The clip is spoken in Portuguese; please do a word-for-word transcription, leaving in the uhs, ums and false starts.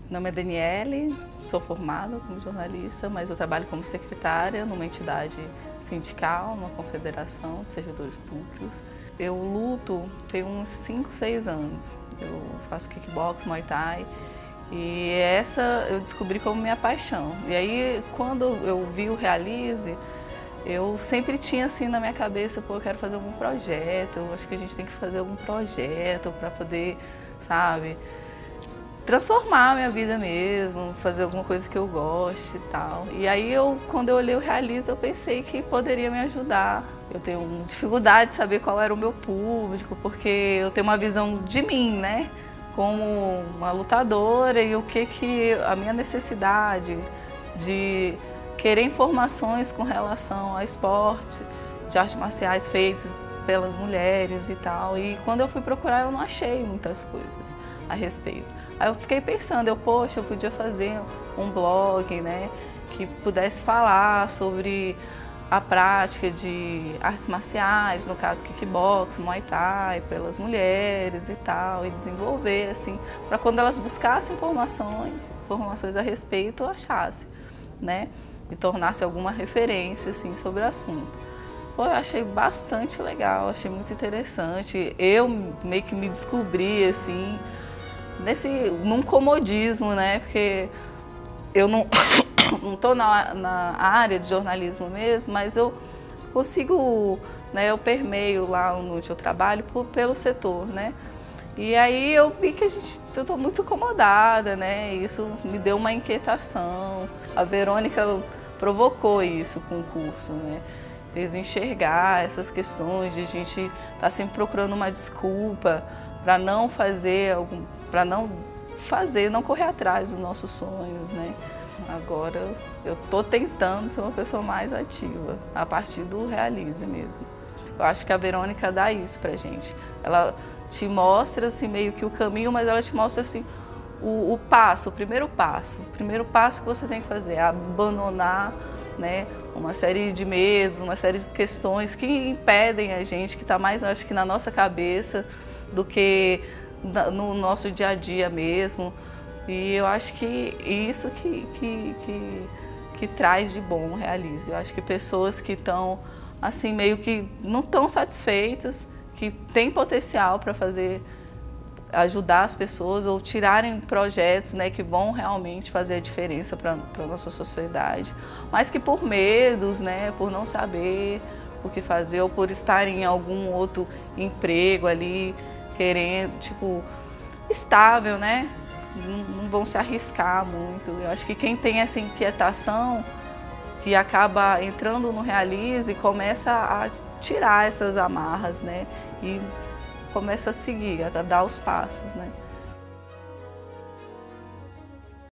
Meu nome é Daniele, sou formada como jornalista, mas eu trabalho como secretária numa entidade sindical, numa confederação de servidores públicos. Eu luto tem uns cinco, seis anos. Eu faço kickbox, muay thai e essa eu descobri como minha paixão. E aí, quando eu vi o Realize, eu sempre tinha assim na minha cabeça, pô, eu quero fazer algum projeto, eu acho que a gente tem que fazer algum projeto para poder, sabe, transformar a minha vida mesmo, fazer alguma coisa que eu goste e tal. E aí, eu, quando eu olhei o Realize, eu pensei que poderia me ajudar. Eu tenho dificuldade de saber qual era o meu público, porque eu tenho uma visão de mim, né, como uma lutadora e o que que a minha necessidade de querer informações com relação ao esporte, de artes marciais feitas pelas mulheres e tal. E quando eu fui procurar, eu não achei muitas coisas a respeito. Aí eu fiquei pensando, eu, poxa, eu podia fazer um blog, né, que pudesse falar sobre a prática de artes marciais, no caso kickbox, muay thai, pelas mulheres e tal, e desenvolver, assim, para quando elas buscassem informações, informações a respeito, eu achasse, né, e tornasse alguma referência, assim, sobre o assunto. Pô, eu achei bastante legal, achei muito interessante. Eu meio que me descobri, assim, nesse, num comodismo, né, porque eu não não estou na, na área de jornalismo mesmo, mas eu consigo, né, eu permeio lá onde eu trabalho por, pelo setor, né? E aí eu vi que a gente, eu estou muito incomodada, né? Isso me deu uma inquietação. A Verônica provocou isso com o curso, né? Fez enxergar essas questões de a gente estar tá sempre procurando uma desculpa para não fazer algum, para não fazer, não correr atrás dos nossos sonhos, né? Agora eu estou tentando ser uma pessoa mais ativa, a partir do Realize mesmo. Eu acho que a Verônica dá isso pra gente. Ela te mostra assim, meio que o caminho, mas ela te mostra assim, o, o passo, o primeiro passo. O primeiro passo que você tem que fazer é abandonar, né, uma série de medos, uma série de questões que impedem a gente, que está mais, acho que, na nossa cabeça do que no nosso dia a dia mesmo. E eu acho que isso que, que, que, que traz de bom o Realize. Eu acho que pessoas que estão, assim, meio que não estão satisfeitas, que têm potencial para fazer, ajudar as pessoas ou tirarem projetos, né, que vão realmente fazer a diferença para a nossa sociedade, mas que por medos, né, por não saber o que fazer ou por estar em algum outro emprego ali, querendo, tipo, estável, né? Não vão se arriscar muito. Eu acho que quem tem essa inquietação, que acaba entrando no Realize, começa a tirar essas amarras, né? E começa a seguir, a dar os passos, né?